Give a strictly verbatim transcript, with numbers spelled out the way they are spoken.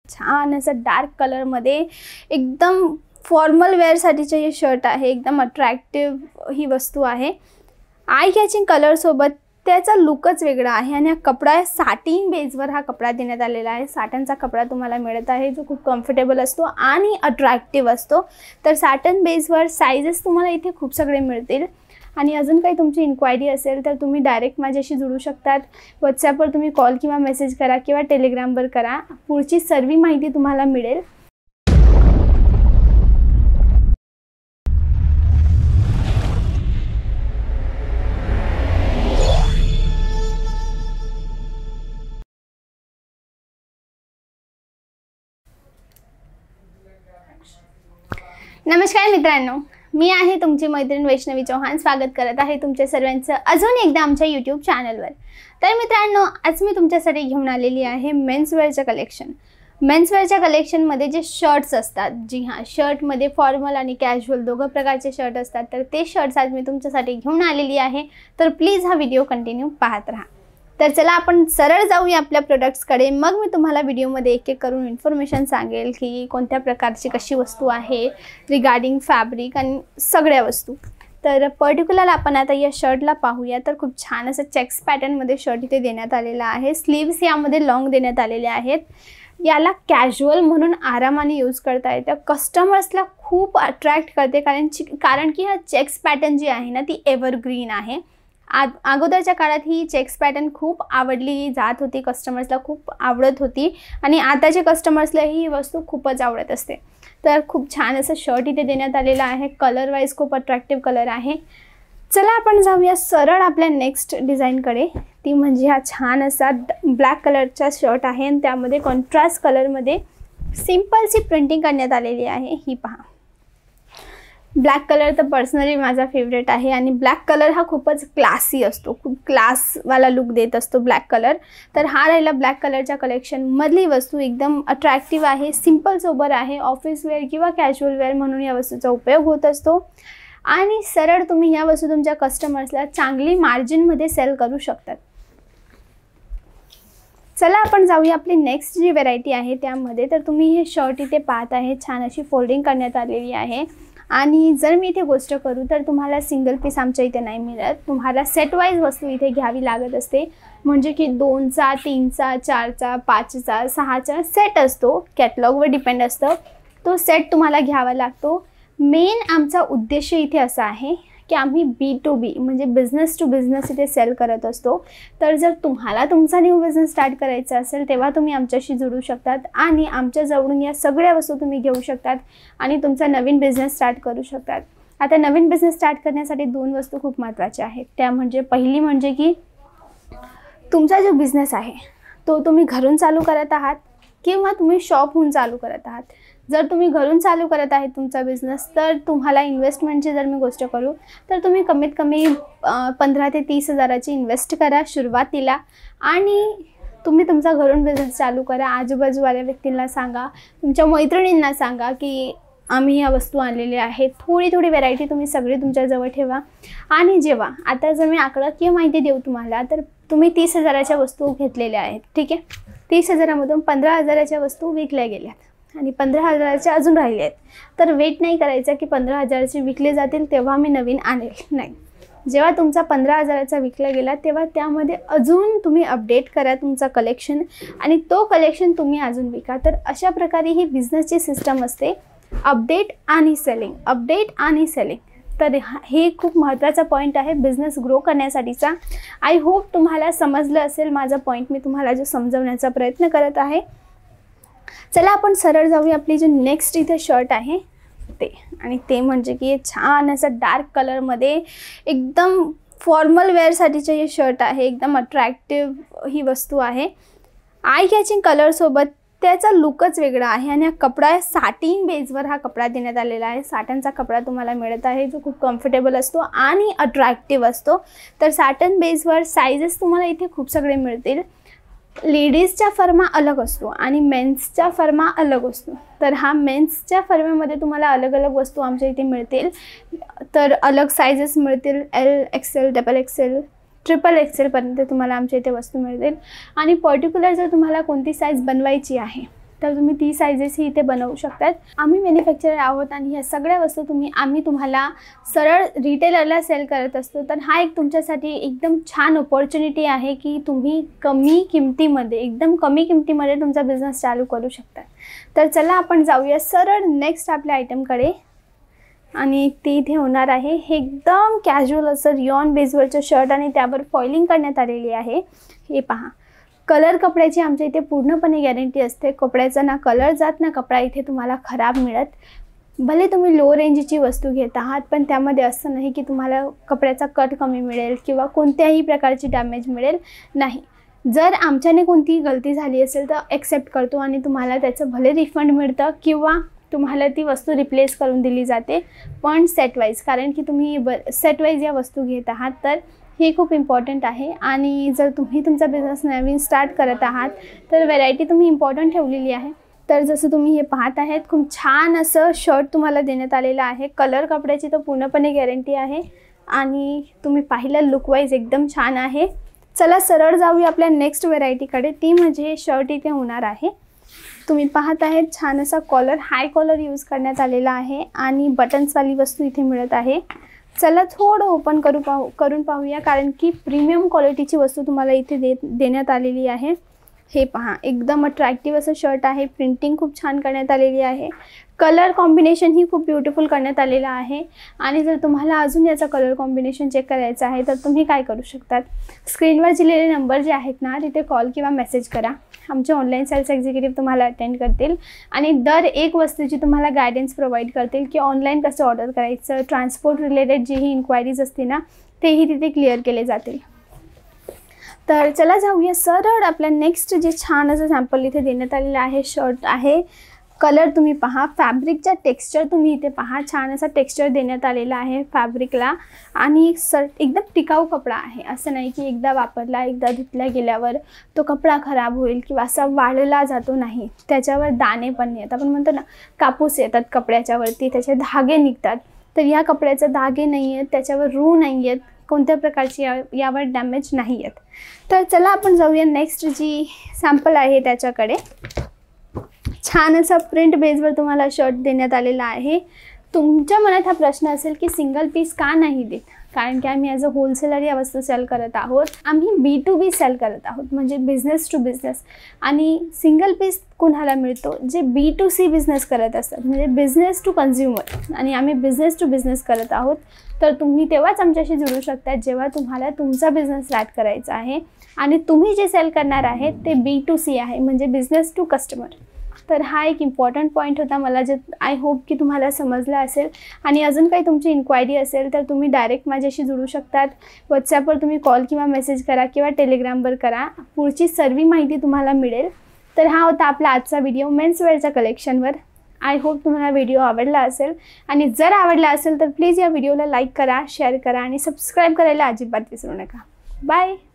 छान असं डार्क कलरमध्ये एकदम फॉर्मल वेअरसाठीचं हे शर्ट आहे। एकदम अट्रॅक्टिव्ह ही वस्तू आहे। आय कॅचिंग कलरसोबत त्याचा लुकच वेगळा आहे आणि हा कपडा साटिन बेसवर हा कपडा देण्यात आलेला आहे। साटनचा कपडा तुम्हाला मिळत आहे जो खूप कम्फर्टेबल असतो आणि अट्रॅक्टिव्ह असतो। तर साटन बेसवर साइजेस तुम्हाला इथे खूप सगळे मिळतील। आणि अजून काही तुमची इन्क्वायरी असेल तर तुम्ही डायरेक्ट माझ्याशी जोडू शकतात। व्हॉट्सॲपवर तुम्ही कॉल किंवा मेसेज करा किंवा टेलिग्रामवर करा, पुढची सर्व माहिती तुम्हाला मिळेल। नमस्कार मित्रांनो, मी आहे तुमची मैत्रीण वैष्णवी चौहान। स्वागत करत आहे तुमच्या सर्वांचं अजून एकदा आमच्या यूट्यूब चॅनलवर। तर मित्रांनो, आज मी तुमच्यासाठी घेऊन आलेली आहे मेन्स वेअरचं कलेक्शन। मेन्स वेअरच्या कलेक्शनमध्ये जे शर्ट्स असतात, जी हां शर्टमध्ये फॉर्मल आणि कॅज्युअल दोघं प्रकारचे शर्ट असतात, तर ते शर्ट्स आज मी तुमच्यासाठी घेऊन आलेली आहे। तर प्लीज हा व्हिडिओ कंटिन्यू पाहत राहा। तर चला आपण सरळ जाऊया आपल्या प्रोडक्ट्सकडे। मग मी तुम्हाला व्हिडिओमध्ये एक एक करून इन्फॉर्मेशन सांगेल की कोणत्या प्रकारची कशी वस्तू आहे रिगार्डिंग फॅब्रिक आणि सगळ्या वस्तू। तर पर्टिक्युलर आपण आता या शर्टला पाहूया। तर खूप छान असं चेक्स पॅटर्नमध्ये शर्ट इथे देण्यात आलेला आहे। स्लीव्स यामध्ये लॉंग देण्यात आलेले आहेत। याला कॅज्युअल म्हणून आरामाने यूज करता येतं। कस्टमर्सला खूप अट्रॅक्ट करते कारण कारण की हा चेक्स पॅटर्न जी आहे ना ती एव्हरग्रीन आहे। आ अगोदरच्या काळात ही चेक्स पॅटर्न खूप आवडली जात होती, कस्टमर्सला खूप आवडत होती आणि आताच्या कस्टमर्सला ही वस्तू खूपच आवडत असते। तर खूप छान असं शर्ट इथे देण्यात आलेला आहे। कलर वाईज खूप अट्रॅक्टिव्ह कलर आहे। चला आपण जाऊया सरळ आपल्या नेक्स्ट डिझाईनकडे। ती म्हणजे हा छान असा ब्लॅक कलरचा शर्ट आहे आणि त्यामध्ये कॉन्ट्रास्ट कलरमध्ये सिंपलशी प्रिंटिंग करण्यात आलेली आहे। ही पहा, ब्लॅक कलर तर पर्सनली माझा फेवरेट आहे आणि ब्लॅक कलर हा खूपच क्लासी असतो, खूप क्लासवाला लुक देत असतो ब्लॅक कलर। तर हा राहिला ब्लॅक कलरच्या कलेक्शनमधली वस्तू। एकदम अट्रॅक्टिव्ह आहे, सिंपल सोबर आहे, ऑफिस वेअर किंवा कॅज्युअल वेअर म्हणून या वस्तूचा उपयोग होत असतो आणि सरळ तुम्ही या वस्तू तुमच्या कस्टमर्सला चांगली मार्जिनमध्ये सेल करू शकतात। चला आपण जाऊया आपली नेक्स्ट जी व्हेरायटी आहे त्यामध्ये। तर तुम्ही हे शर्ट इथे पाहत आहे, छान अशी फोल्डिंग करण्यात आलेली आहे आणि जर मी इथे गोष्ट करू तर तुम्हाला सिंगल पीस आमच्या इथे नाही मिळत, तुम्हाला सेट वाईज वस्तू इथे घ्यावी लागत असते। म्हणजे की दोनचा, तीनचा, चारचा, पाचचा, सहाचा सेट असतो, कॅटलॉगवर डिपेंड असतं, तो सेट तुम्हाला घ्यावा लागतो। मेन आमचा उद्देश इथे असा आहे की आम्ही बी टू बी म्हणजे बिझनेस टू बिझनेस इथे सेल करत असतो। तर जर तुम्हाला तुमचा न्यू बिझनेस स्टार्ट करायचा असेल तेव्हा तुम्ही आमच्याशी जोडू शकतात आणि आमच्याजवळून या सगळ्या वस्तू तुम्ही घेऊ शकतात आणि तुमचा नवीन बिझनेस स्टार्ट करू शकतात। आता नवीन बिझनेस स्टार्ट करण्यासाठी दोन वस्तू खूप महत्त्वाच्या आहेत। त्या म्हणजे पहिली म्हणजे की तुमचा जो बिझनेस आहे तो तुम्ही घरून चालू करत आहात किंवा तुम्ही शॉपहून चालू करत आहात। जर तुम्ही घरून चालू करत आहे तुमचा बिझनेस तर तुम्हाला इन्व्हेस्टमेंटची जर मी गोष्ट करू तर तुम्ही कमीत कमी पंधरा ते तीस हजाराची इन्व्हेस्ट करा सुरुवातीला आणि तुम्ही तुमचा घरून बिझनेस चालू करा। आजूबाजूवाल्या व्यक्तींना सांगा, तुमच्या मैत्रिणींना सांगा की आम्ही ह्या वस्तू आणलेल्या आहेत। थोडी थोडी व्हेरायटी तुम्ही सगळी तुमच्याजवळ ठेवा आणि जेव्हा आता जर मी आकडाकीय माहिती देऊ तुम्हाला तर तुम्ही तीस हजाराच्या वस्तू घेतलेल्या आहेत, ठीक आहे। तीस हजारामधून पंधरा हजाराच्या वस्तू विकल्या गेल्यात आणि पंधरा हजाराच्या अजून राहिले आहेत। तर वेट नाही करायचं की पंधरा हजाराचे विकले जातील तेव्हा मी नवीन आणेल, नाही। जेव्हा तुमचा पंधरा हजाराचा विकला गेला तेव्हा त्यामध्ये अजून तुम्ही अपडेट करा तुमचा कलेक्शन आणि तो कलेक्शन तुम्ही अजून विका। तर अशा प्रकारे ही बिझनेसची सिस्टम असते, अपडेट आणि सेलिंग, अपडेट आणि सेलिंग। तर हे खूप महत्त्वाचा पॉईंट आहे बिझनेस ग्रो करण्यासाठीचा। आय होप तुम्हाला समजलं असेल माझा पॉईंट, मी तुम्हाला जो समजवण्याचा प्रयत्न करत आहे। चला आपण सरळ जाऊया आपली जो नेक्स्ट इथे शर्ट आहे ते, आणि ते म्हणजे की छान असं डार्क कलरमध्ये एकदम फॉर्मल वेअरसाठीचे हे शर्ट आहे। एकदम अट्रॅक्टिव्ह ही वस्तू आहे। आय कॅचिंग कलरसोबत त्याचा लुकच वेगळा आहे आणि हा कपडा साटिन बेसवर हा कपडा देण्यात आलेला आहे। साटनचा कपडा तुम्हाला मिळत आहे जो खूप कम्फर्टेबल असतो आणि अट्रॅक्टिव्ह असतो। तर साटन बेसवर साइजेस तुम्हाला इथे खूप सगळे मिळतील। लेडीजचा फर्मा अलग असतो आणि मेन्सचा फर्मा अलग असतो। तर हा मेन्सच्या फर्म्यामध्ये तुम्हाला अलग अलग वस्तू आमच्या इथे मिळतील। तर अलग साइजेस मिळतील, L XL, double XL, triple एक्सेलपर्यंत तुम्हाला आमच्या इथे वस्तू मिळतील। आणि पर्टिक्युलर जर तुम्हाला कोणती साईज बनवायची आहे तर तुम्ही ती साईजेसही इथे बनवू शकतात. आम्ही मॅन्युफॅक्चरर आहोत आणि ह्या सगळ्या वस्तू तुम्ही आम्ही तुम्हाला सरळ रिटेलरला सेल करत असतो. तर हा एक तुमच्यासाठी एकदम छान अपॉर्च्युनिटी आहे की तुम्ही कमी किमतीमध्ये एकदम कमी किमतीमध्ये तुमचा बिझनेस चालू करू शकता. तर चला आपण जाऊया सरळ नेक्स्ट आपल्या आयटमकडे. आणि ते इथे होणार आहे हे एकदम कॅज्युअल असं रिऑन बेसवरचं शर्ट आणि त्यावर फॉइलिंग करण्यात आलेली आहे. हे पहा, कलर कपड्याची आमच्या इथे पूर्णपणे गॅरंटी असते. कपड्याचा ना कलर जात ना कपडा इथे तुम्हाला खराब मिळत. भले तुम्ही लो रेंजची वस्तू घेत आहात पण त्यामध्ये असं नाही की तुम्हाला कपड्याचा कट कमी मिळेल किंवा कोणत्याही प्रकारची डॅमेज मिळेल नाही. जर आमच्याने कोणतीही गलती झाली असेल तर ॲक्सेप्ट करतो आणि तुम्हाला त्याचं भले रिफंड मिळतं किंवा तुम्हाला ती वस्तू रिप्लेस करून दिली जाते, पण सेटवाईज. कारण की तुम्ही ब सेटवाईज या वस्तू घेत आहात तर हे खूप इम्पॉर्टंट आहे. आणि जर तुम्ही तुमचा बिझनेस नवीन स्टार्ट करत आहात तर व्हरायटी तुम्ही इम्पॉर्टंट ठेवलेली आहे. तर जसं तुम्ही हे पाहत आहेत खूप छान असं शर्ट तुम्हाला देण्यात आलेलं आहे. कलर कपड्याची तर पूर्णपणे गॅरंटी आहे आणि तुम्ही पाहिलं लुकवाईज एकदम छान आहे. चला सरळ जाऊया आपल्या नेक्स्ट व्हरायटीकडे. ती म्हणजे हे शर्ट इथे होणार आहे. तुम्ही पाहत आहेत छान असा कॉलर, हाय कॉलर यूज करण्यात आलेला आहे आणि बटन्सवाली वस्तू इथे मिळत आहे. चला थोडं ओपन करू पाहू करून पाहूया कारण की प्रीमियम क्वालिटीची वस्तू तुम्हाला इथे दे देण्यात आलेली आहे. हे पहा, एकदम अट्रॅक्टिव्ह असं शर्ट आहे. प्रिंटिंग खूप छान करण्यात आलेली आहे. कलर कॉम्बिनेशन ही खूप ब्युटिफुल करण्यात आलेलं आहे. आणि जर तुम्हाला अजून याचा कलर कॉम्बिनेशन चेक करायचं आहे तर तुम्ही काय करू शकतात, स्क्रीनवर दिलेले नंबर जे आहेत ना तिथे कॉल किंवा मेसेज करा. आमचे ऑनलाईन सेल्स एक्झिक्युटिव्ह तुम्हाला अटेंड करतील आणि दर एक वस्तूची तुम्हाला गायडन्स प्रोव्हाइड करतील की ऑनलाईन कसं ऑर्डर करायचं. ट्रान्सपोर्ट रिलेटेड जीही इन्क्वायरीज असते ना तेही तिथे क्लिअर केले जातील. तर चला जाऊया सरळ आपल्या नेक्स्ट जे छान असं सॅम्पल इथे देण्यात आलेलं आहे. शर्ट आहे. कलर तुम्ही पहा, फॅब्रिकचा टेक्स्चर तुम्ही इथे पहा, छान असा टेक्स्चर देण्यात आलेला आहे फॅब्रिकला. आणि सर एकदम टिकाऊ कपडा आहे. असं नाही की एकदा वापरला एकदा धुतल्या गेल्यावर तो कपडा खराब होईल किंवा असा वाळला जातो नाही. त्याच्यावर दाणे पण येतात, आपण म्हणतो ना कापूस येतात कपड्याच्यावरती, त्याचे धागे निघतात. तर या कपड्याचे धागे नाही आहेत, त्याच्यावर रू नाही आहेत, कोणत्या प्रकारची या यावर डॅमेज नाही आहेत. तर चला आपण जाऊया नेक्स्ट जी सॅम्पल आहे त्याच्याकडे. छान असा प्रिंट बेसवर तुम्हाला शर्ट देण्यात आलेला आहे. तुमच्या मनात हा प्रश्न असेल की सिंगल पीस का नाही देत, कारण की आम्ही ॲज अ होलसेलर या वस्तू सेल करत आहोत. आम्ही बी टू बी सेल करत आहोत म्हणजे बिझनेस टू बिझनेस. आणि सिंगल पीस कुणाला मिळतो, जे बी टू सी बिझनेस करत असतात म्हणजे बिझनेस टू कन्झ्युमर. आणि आम्ही बिझनेस टू बिझनेस करत आहोत. तर तुम्ही तेव्हाच आमच्याशी जोडू शकता जेव्हा तुम्हाला तुमचा बिझनेस स्टार्ट करायचा आहे आणि तुम्ही जे सेल करणार आहे ते बी टू सी आहे म्हणजे बिझनेस टू कस्टमर. तर हा एक इम्पॉर्टंट पॉईंट होता मला, जे आय होप की तुम्हाला समजलं असेल. आणि अजून काही तुमची इन्क्वायरी असेल तर तुम्ही डायरेक्ट माझ्याशी जोडू शकतात. व्हॉट्सॲपवर तुम्ही कॉल किंवा मेसेज करा किंवा टेलिग्रामवर करा, पुढची सर्व माहिती तुम्हाला मिळेल. तर हा होता आपला आजचा व्हिडिओ मेन्सवेअरच्या कलेक्शनवर. आय होप तुम्हाला व्हिडिओ आवडला असेल आणि जर आवडला असेल तर प्लीज या व्हिडिओला लाईक करा, शेअर करा आणि सबस्क्राईब करायला अजिबात विसरू नका. बाय.